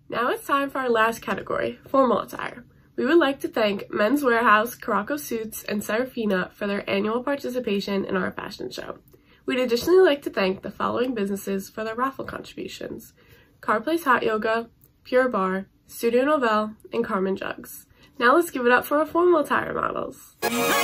Now it's time for our last category, formal attire. We would like to thank Men's Warehouse, Caraco Suits, and Serafina for their annual participation in our fashion show. We'd additionally like to thank the following businesses for their raffle contributions: Carle Hot Yoga, Pure Bar, Studio Novelle, and Carmen Jugs. Now let's give it up for our formal attire models.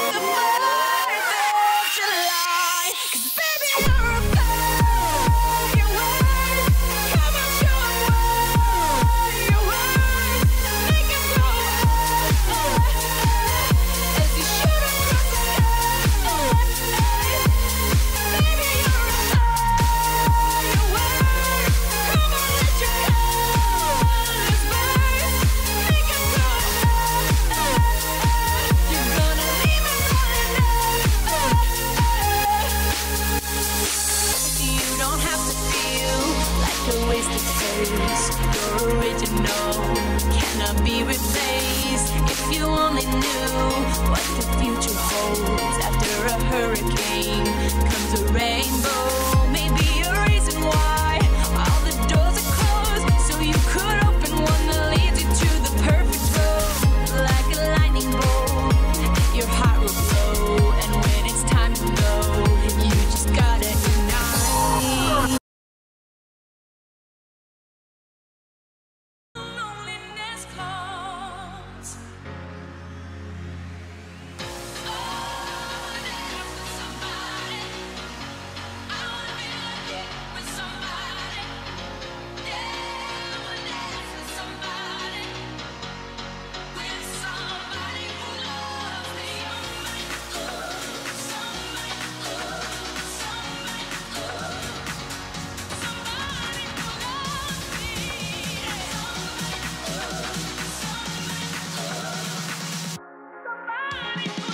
You're original, cannot be replaced. If you only knew what the future holds. After a hurricane comes a rainbow. Maybe a reason why all the doors are closed, so you could open one that leads you to the perfect road. Like a lightning bolt, your heart will glow, and when it's time to go, you just gotta ignite. Somebody